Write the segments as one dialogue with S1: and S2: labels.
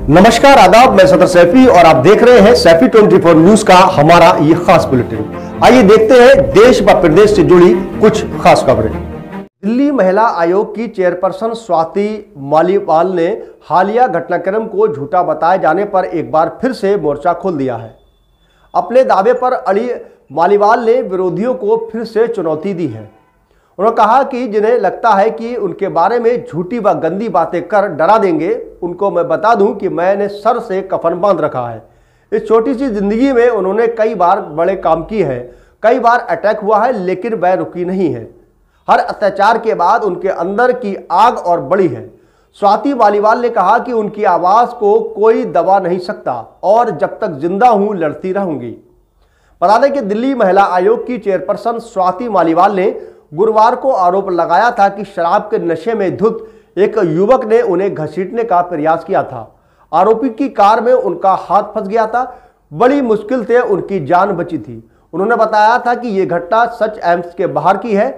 S1: नमस्कार, आदाब। मैं सदर सैफी और आप देख रहे हैं सैफी 24 न्यूज का हमारा ये खास बुलेटिन। आइए देखते हैं देश व प्रदेश से जुड़ी कुछ खास खबरें। दिल्ली महिला आयोग की चेयरपर्सन स्वाति मालीवाल ने हालिया घटनाक्रम को झूठा बताए जाने पर एक बार फिर से मोर्चा खोल दिया है। अपने दावे पर अड़ी मालीवाल ने विरोधियों को फिर से चुनौती दी है। उन्होंने कहा कि जिन्हें लगता है कि उनके बारे में झूठी व गंदी बातें कर डरा देंगे, उनको मैं बता दूं कि मैंने सर से कफन बांध रखा है। इस छोटी सी जिंदगी में उन्होंने कई बार बड़े काम किए हैं, कई बार अटैक हुआ है, लेकिन वह रुकी नहीं है। हर अत्याचार के बाद उनके अंदर की आग और बढ़ी है। स्वाति मालीवाल ने कहा कि उनकी आवाज़ को कोई दबा नहीं सकता और जब तक जिंदा हूं लड़ती रहूंगी। बता दें कि दिल्ली महिला आयोग की चेयरपर्सन स्वाति मालीवाल ने गुरुवार को आरोप लगाया था कि शराब के नशे में धुत एक युवक ने उन्हें घसीटने का प्रयास किया था। आरोपी की कार में उनका हाथ फंस गया था। बड़ी मुश्किल से उनकी जान बची थी। उन्होंने बताया था कि यह घटना सच एम्स के बाहर की है,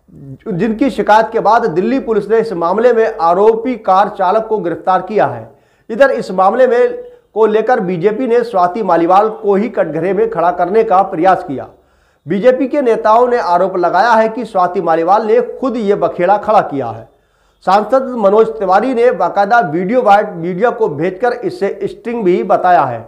S1: जिनकी शिकायत के बाद दिल्ली पुलिस ने इस मामले में आरोपी कार चालक को गिरफ्तार किया है। इधर इस मामले में को लेकर बीजेपी ने स्वाति मालीवाल को ही कटघरे में खड़ा करने का प्रयास किया। बीजेपी के नेताओं ने आरोप लगाया है कि स्वाति मालीवाल ने खुद ये बखेड़ा खड़ा किया है। सांसद मनोज तिवारी ने बाकायदा वीडियो वायरल मीडिया को भेजकर इसे स्टिंग भी बताया है।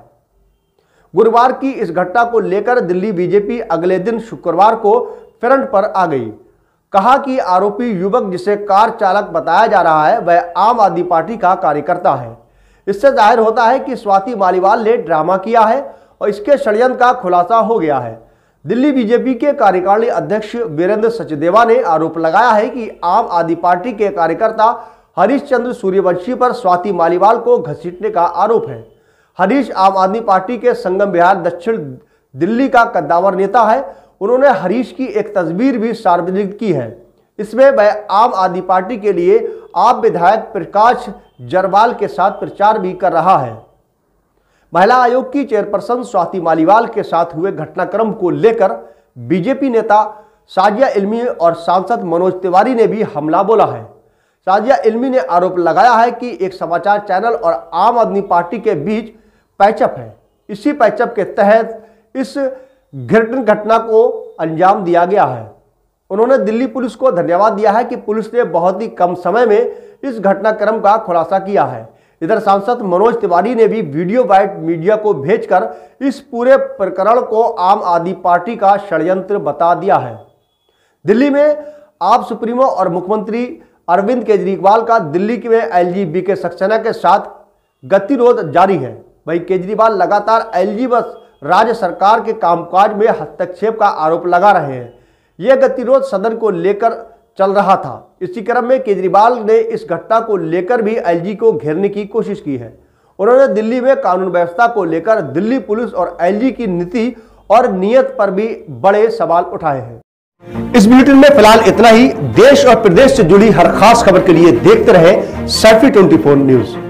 S1: गुरुवार की इस घटना को लेकर दिल्ली बीजेपी अगले दिन शुक्रवार को फ्रंट पर आ गई। कहा कि आरोपी युवक जिसे कार चालक बताया जा रहा है वह आम आदमी पार्टी का कार्यकर्ता है। इससे जाहिर होता है कि स्वाति मालीवाल ने ड्रामा किया है और इसके षड्यंत्र का खुलासा हो गया है। दिल्ली बीजेपी के कार्यकारिणी अध्यक्ष वीरेंद्र सचदेवा ने आरोप लगाया है कि आम आदमी पार्टी के कार्यकर्ता हरीश चंद्र सूर्यवंशी पर स्वाति मालीवाल को घसीटने का आरोप है। हरीश आम आदमी पार्टी के संगम विहार दक्षिण दिल्ली का कद्दावर नेता है। उन्होंने हरीश की एक तस्वीर भी सार्वजनिक की है। इसमें वह आम आदमी पार्टी के लिए आप विधायक प्रकाश जरवाल के साथ प्रचार भी कर रहा है। महिला आयोग की चेयरपर्सन स्वाति मालीवाल के साथ हुए घटनाक्रम को लेकर बीजेपी नेता साजिया इल्मी और सांसद मनोज तिवारी ने भी हमला बोला है। साजिया इल्मी ने आरोप लगाया है कि एक समाचार चैनल और आम आदमी पार्टी के बीच पैचअप है। इसी पैचअप के तहत इस घटना को अंजाम दिया गया है। उन्होंने दिल्ली पुलिस को धन्यवाद दिया है कि पुलिस ने बहुत ही कम समय में इस घटनाक्रम का खुलासा किया है। इधर सांसद मनोज तिवारी ने भी वीडियो वायरल मीडिया को भेजकर इस पूरे प्रकरण को आम आदमी पार्टी का षड्यंत्र बता दिया है। दिल्ली में आप सुप्रीमो और मुख्यमंत्री अरविंद केजरीवाल का दिल्ली में एलजी बीके सक्सेना के साथ गतिरोध जारी है। वहीं केजरीवाल लगातार एलजी व राज्य सरकार के कामकाज में हस्तक्षेप का आरोप लगा रहे हैं। यह गतिरोध सदन को लेकर चल रहा था। इसी क्रम में केजरीवाल ने इस घटना को लेकर भी एलजी को घेरने की कोशिश की है। उन्होंने दिल्ली में कानून व्यवस्था को लेकर दिल्ली पुलिस और एलजी की नीति और नीयत पर भी बड़े सवाल उठाए हैं। इस बुलेटिन में फिलहाल इतना ही। देश और प्रदेश से जुड़ी हर खास खबर के लिए देखते रहे सैफी 24 न्यूज।